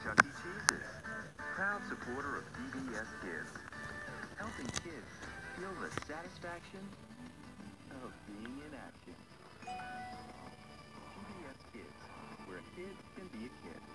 Chuck E. Cheese's, proud supporter of PBS Kids, helping kids feel the satisfaction of being in action. PBS Kids, where a kid can be a kid.